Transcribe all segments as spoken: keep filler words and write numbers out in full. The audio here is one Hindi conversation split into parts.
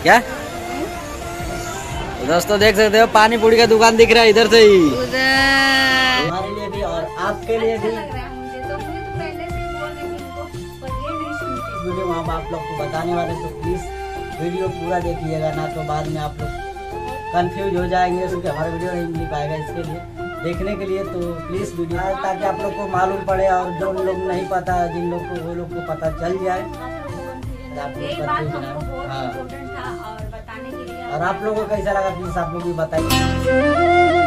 क्या तो दोस्तों देख सकते हो पानी पूरी का दुकान दिख रहा है इधर से ही। हमारे लिए भी और आपके लिए भी वीडियो हम आप लोग को बताने वाले, तो प्लीज वीडियो पूरा देखिएगा, ना तो बाद में आप लोग कंफ्यूज हो जाएंगे क्योंकि हमारा वीडियो नहीं मिल पाएगा। इसके लिए देखने के लिए तो प्लीज वीडियो, ताकि आप लोग को मालूम पड़े और जो लोग नहीं पता जिन लोग को वो लोग को पता चल जाए, आप लोग कंफ्यूज ना हो। हाँ, और आप लोगों को कैसा लगा प्लीज आप लोग भी बताइए।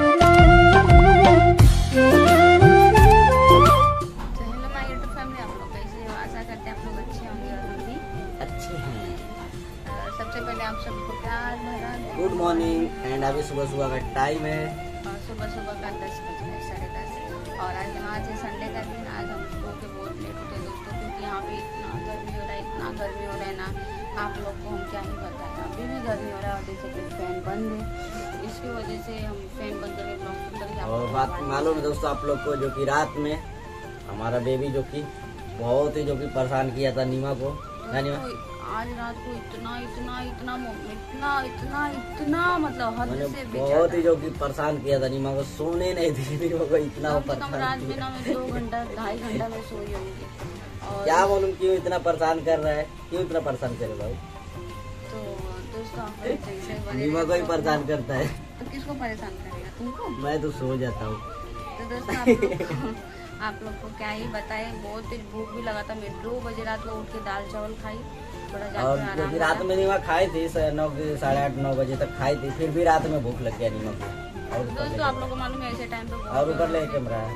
सबसे पहले आप सबको प्यार भरा गुड मॉर्निंग एंड अभी सुबह सुबह का टाइम है और सुबह सुबह का दस बजे साढ़े दस और आज आज है संडे का दिन। आज हम सो के बहुत लेट उठे दोस्तों, क्योंकि यहाँ पे इतना गर्मी हो रहा है, इतना गर्मी हो रहा है ना, आप लोग को हम क्या ही बताएं। अभी भी गर्मी हो रहा है और जैसे कि फैन बंद है, इसकी वजह से हम फैन बंद करके ब्लॉग शुरू करके। और बात मालूम है दोस्तों आप लोग को, जो कि रात में हमारा बेबी जो कि बहुत ही जो कि परेशान किया था नीमा को, आज रात को इतना इतना इतना इतना इतना इतना मतलब हद से बहुत ही जो कि परेशान किया था नीमा को, सोने नहीं दी नीमा को, इतना परेशान रात में ना मैं दो घंटा ढाई घंटा में सोई होंगी। और क्या मालूम क्यों इतना परेशान कर रहा है, क्यों इतना परेशान करे भाई। तो दोस्तों नीमा को ही परेशान करता है तो किसको परेशान करेगा, तुमको? मैं तो सो जाता हूँ। तो दोस्तों आप लोग को क्या ही बताए, बहुत तेज भूख भी लगा था। मैं दो बजे रात को उठ के दाल चावल खाई, थोड़ा और क्योंकि रात में नीमा खाई थी नौ साढ़े आठ नौ बजे तक खाई थी, फिर भी रात में भूख लग गया नीमा को। और दोस्तों आप लोगों को मालूम है ऐसे टाइम पे और ऊपर ले कैमरा है,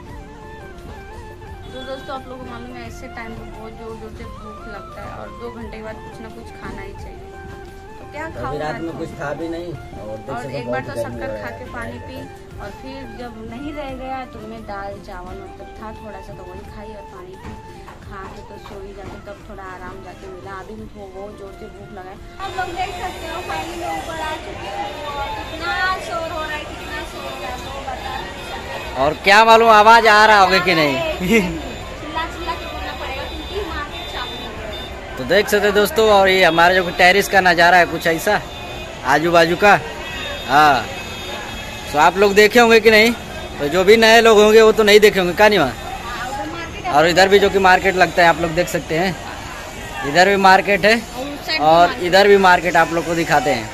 तो दोस्तों आप लोगों को मालूम है ऐसे टाइम पे बहुत जोर जोर से भूख लगता है और दो घंटे के बाद कुछ ना कुछ खाना ही चाहिए। तो क्या खाओ, रात में कुछ खा भी नहीं और, और एक बार तो शक्कर खा के पानी पी, और फिर जब नहीं रह गया तो मैं दाल चावल मतलब था थोड़ा सा तो वही खाई और पानी पी, खा के तो सोई जाके तब थोड़ा आराम जाके मिला। अभी भी बहुत जोर से भूख लगा है। आप लोग देख सकते हो फाइनली ऊपर आ चुके हैं और कितना शोर हो रहा है, कितना शोर हो रहा है तो बता नहीं सकते। और क्या मालूम आवाज आ रहा होगा कि नहीं। चिल्ला चिल्ला के बोलना पड़ेगा क्योंकि मार्केट चालू हो गया है। तो देख सकते दोस्तों, और ये हमारा जो टेरिस का नज़ारा है कुछ ऐसा आजू बाजू का। हाँ, तो आप लोग देखे होंगे कि नहीं, तो जो भी नए लोग होंगे वो तो नहीं देखे होंगे, कहानी वहाँ। और इधर भी जो कि मार्केट लगता है, आप लोग देख सकते हैं, इधर भी मार्केट है और इधर भी मार्केट आप लोग को दिखाते हैं।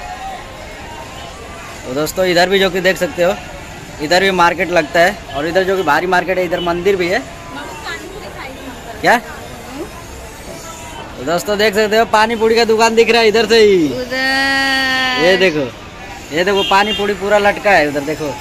तो दोस्तों इधर भी जो कि देख सकते हो, इधर भी मार्केट लगता है और इधर जो कि भारी मार्केट है, इधर मंदिर भी है। क्या तो दोस्तों देख सकते हो पानी पूरी का दुकान दिख रहा है इधर से ही। ये देखो, ये देखो पानी पूरी पूरा लटका है उधर, देखो।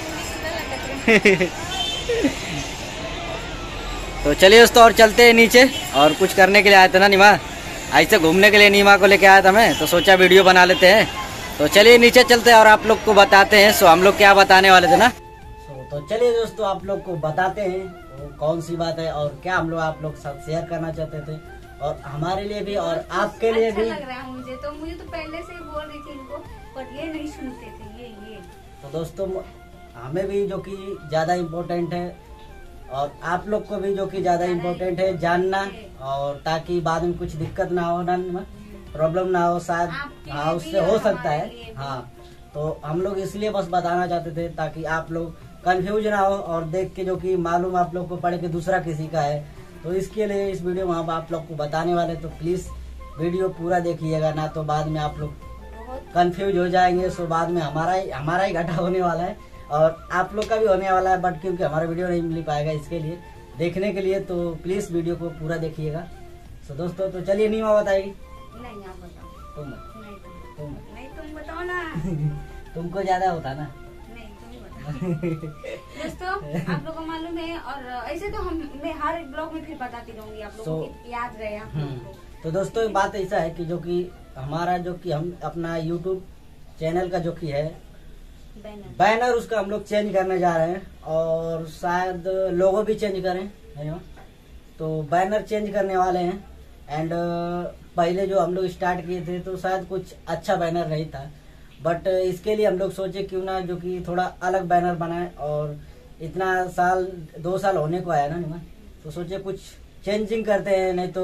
तो चलिए दोस्तों और चलते हैं नीचे, और कुछ करने के लिए आए थे ना नीमा, ऐसे घूमने के लिए नीमा को लेके आया था मैं, तो सोचा वीडियो बना लेते हैं। तो चलिए नीचे चलते हैं और आप लोग को बताते हैं। सो हम लोग क्या बताने वाले थे ना, तो चलिए दोस्तों आप लोग को बताते हैं वो कौन सी बात है और क्या हम लोग आप लोग साथ शेयर करना चाहते थे, और हमारे लिए भी और आपके लिए भी। लग रहा है मुझे तो मुझे तो पहले से ही बोल रही थी इनको, पर ये नहीं सुनते थे। ये ये तो दोस्तों हमें भी जो कि ज्यादा इम्पोर्टेंट है और आप लोग को भी जो कि ज्यादा इम्पोर्टेंट है जानना, और ताकि बाद में कुछ दिक्कत ना हो, ना प्रॉब्लम ना हो, शायद हाँ उससे हो सकता है। हाँ, तो हम लोग इसलिए बस बताना चाहते थे ताकि आप लोग कंफ्यूज ना हो और देख के जो कि मालूम आप लोग को पड़े कि दूसरा किसी का है। तो इसके लिए इस वीडियो में हम आप लोग को बताने वाले, तो प्लीज वीडियो पूरा देखिएगा, ना तो बाद में आप लोग कंफ्यूज हो जाएंगे। सो बाद में हमारा ही हमारा ही घाटा होने वाला है और आप लोग का भी होने वाला है, बट क्योंकि हमारा वीडियो नहीं मिल पाएगा इसके लिए देखने के लिए, तो प्लीज वीडियो को पूरा देखिएगा। सो दोस्तों तो चलिए नीमा बताएगी। नहीं आप बताओ। तुम नहीं तुम तुम नहीं तुम बताओ ना। तुमको ज्यादा होता ना। नहीं तुम ही बताओ। दोस्तों आप लोगों को मालूम है, और ऐसे तो हम मैं हर एक ब्लॉग में फिर बताती रहूंगी, आप लोगों को याद रहे आप लोगों को। तो दोस्तों एक बात ऐसा है कि जो कि हमारा जो कि हम अपना यूट्यूब चैनल का जो कि है बैनर बैनर उसका हम लोग चेंज करने जा रहे हैं, और शायद लोगो भी चेंज करें, तो बैनर चेंज करने वाले हैं। एंड पहले जो हम लोग स्टार्ट किए थे तो शायद कुछ अच्छा बैनर नहीं था, बट इसके लिए हम लोग सोचे क्यों ना जो कि थोड़ा अलग बैनर बनाए, और इतना साल दो साल होने को आया ना निमा, तो सोचे कुछ चेंजिंग करते हैं, नहीं तो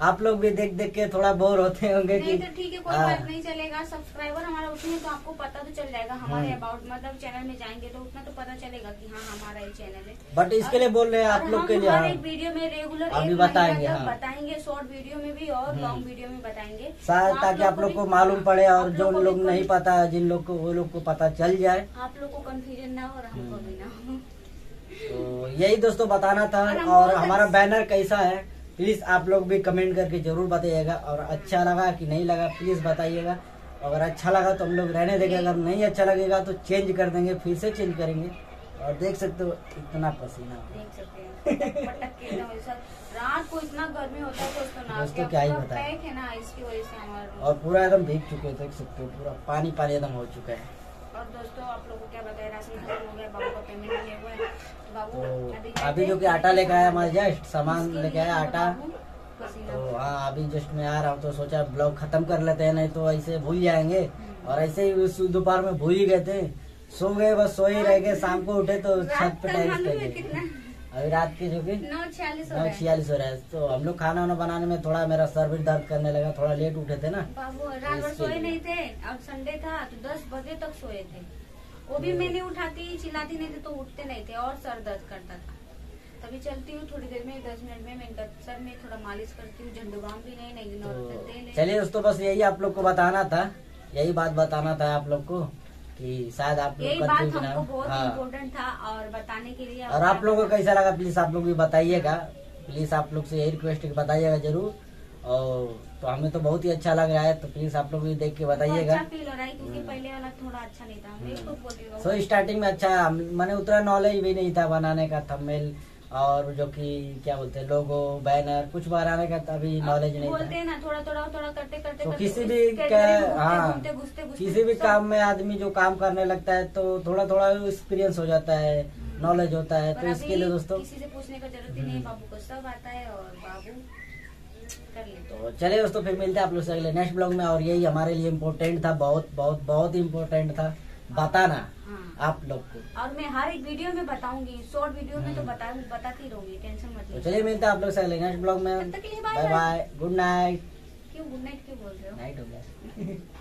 आप लोग भी देख देख के थोड़ा बोर होते होंगे कि नहीं तो ठीक है, कोई हाँ। बात नहीं, चलेगा। सब्सक्राइबर हमारा उतने तो आपको पता तो चल जाएगा हमारे हम्म। अबाउट, मतलब चैनल में जाएंगे तो उतना तो पता चलेगा कि हाँ हमारा ये चैनल है। बट इसके लिए बोल रहे हैं आप और लोग हम के लिए। हर हाँ। एक वीडियो में रेगुलर अभी एक बताएंगे, महीना तक हाँ। बताएंगे, शॉर्ट वीडियो में भी और हम्म। लॉन्ग वीडियो में बताएंगे, शायद तो ताकि आप लोग को भी- मालूम पड़े और आप जो लोग को लोग भी नहीं कोई- पता, जिन लोग को वो लोग को पता चल जाए। आप लोग को कंफ्यूजन ना हो और हमको हम्म। भी ना हो। तो यही दोस्तों बताना था। और हम और बहुत हमारा अच्छे- बैनर कैसा है प्लीज आप लोग भी कमेंट करके जरूर बताइएगा। और अच्छा लगा कि नहीं लगा प्लीज बताइएगा। अगर अच्छा लगा तो हम लोग रहने देंगे, अगर नहीं अच्छा लगेगा तो चेंज कर देंगे, फिर से चेंज करेंगे। और देख सकते हो इतना पसीना, देख सकते हैं पटक के एकदम ऐसा। रात को इतना गर्मी होता है दोस्तों ना, दोस्तों कि क्या ही पूरा बताएं। पैक है ना, इसकी वजह से हमारा। और पूरा एकदम भीग चुके हैं, देख सकते हो पूरा पानी पानी एकदम हो चुका है। और दोस्तों आप लोगों को क्या बताया, राशन खत्म हो गया, बाबू का पेमेंट नहीं हुआ है, तो बाबू तो अभी जो कि आटा लेके आया हमारे जस्ट सामान इसके लेके लिए आया आटा। बाबू पसीना- तो हाँ अभी जस्ट मैं आ रहा हूँ तो सोचा ब्लॉग खत्म कर लेते हैं, नहीं तो ऐसे भूल जाएंगे। और ऐसे ही उस दोपहर में भूल ही गए थे, सो गए, बस सो ही रह गए। शाम को उठे तो छत रात पे का टेरिस मालूम पे है गए। कितना, अभी रात के जो कि नौ छियालीस हो नौ रहा है। छियालीस हो रहा है। तो हम लोग खाना वाना बनाने में थोड़ा मेरा सर भी दर्द करने लगा, थोड़ा लेट उठे थे ना। बाबू रात भर इसके सोए लिए। नहीं थे, अब संडे था तो दस बजे तक सोए थे। वो भी मैंने उठाती चिल्लाती नहीं थी तो उठते नहीं थे और सर दर्द करता था। तभी चलती हूँ थोड़ी देर में, दस मिनट में मैं इनका सर में थोड़ा मालिश करती हूँ, झंडूबाम भी नहीं नहीं तो चलिए दोस्तों बस यही आप लोग को बताना था, यही बात बताना था आप लोग को कि शायद आप लोग यही बात कंफ्यूज ना हमको हो। बहुत हाँ। इम्पोर्टेंट था और बताने के लिए। और आप लोगों को कैसा लगा प्लीज आप लोग भी बताइएगा। प्लीज आप लोग से यही रिक्वेस्ट है कि बताइएगा जरूर। और तो हमें तो बहुत ही अच्छा लग रहा है, तो प्लीज आप लोग भी देख के बताइएगा। अच्छा फील हो रहा है क्योंकि पहले वाला थोड़ा अच्छा नहीं था। मैं खुद बोलती हूँ सो स्टार्टिंग में अच्छा मैंने उतना नॉलेज भी नहीं था बनाने का, थंबनेल और जो कि क्या बोलते हैं लोगो बैनर कुछ बनाने का तभी नॉलेज नहीं बोलते था। हैं ना थोड़ा थोड़ा थोड़ा करते करते तो करते किसी उसके भी जरिए का घूमते- हाँ घूमते- घुसते- घुसते किसी भी सब- काम में आदमी जो काम करने लगता है तो थोड़ा थोड़ा एक्सपीरियंस हो जाता है, नॉलेज होता है। पर तो इसके अभी लिए दोस्तों किसी से पूछने का जरूरत ही नहीं, बाबू को सब आता है और बाबू कर लेते हैं। तो चलिए दोस्तों फिर मिलते हैं आप लोग से अगले नेक्स्ट ब्लॉग में। और यही हमारे लिए इम्पोर्टेंट था, बहुत बहुत बहुत इम्पोर्टेंट था बताना हाँ। आप लोग को। और मैं हर एक वीडियो में बताऊंगी, शॉर्ट वीडियो में तो बता बताती रहूंगी, टेंशन मत तो लीजिए। चलिए मिलते हैं आप लोग से अगले नेक्स्ट ब्लॉग में। तब तक के लिए bye bye bye. Bye, good night. क्यों गुड नाइट क्यों बोल रहे हो? नाइट हो गया।